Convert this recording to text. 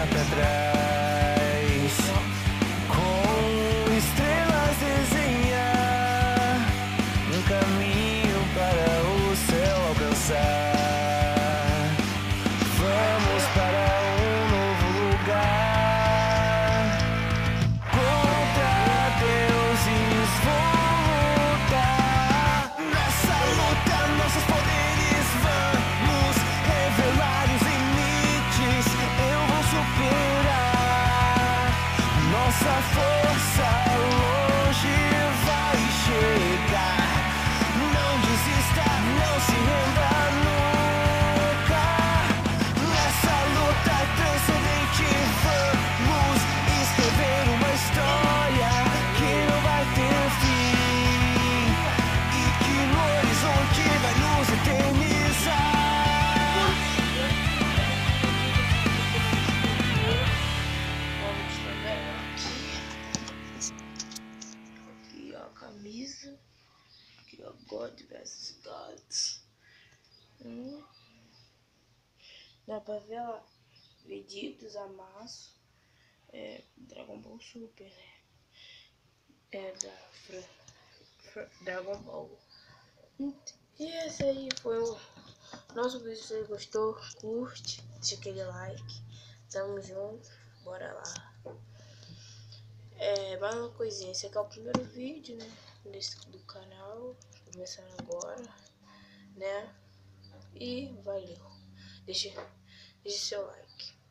pra trás. Com estrelas desenhar um caminho para o céu alcançar. Vamos para um novo lugar. Contra deuses vou lutar. Nessa luta nossos poderes vamos revelar os limites. Eu vou superar. Nossa força longe vai chegar. Não desista, não se renda nunca. Nessa luta transcendente vamos escrever uma história que não vai ter fim e que no horizonte vai nos eternizar. Vamos também aqui ó, a camisa. Aqui ó, God vs Gods. Dá pra ver ó, Vegeta, Amasso, Dragon Ball Super, né? É da Dragon Ball. E esse aí foi o nosso vídeo. Se você gostou, curte, deixa aquele like. Tamo junto, bora lá. Mais uma coisinha, esse aqui é o primeiro vídeo, né, do canal, começando agora, né, e valeu, deixa seu like.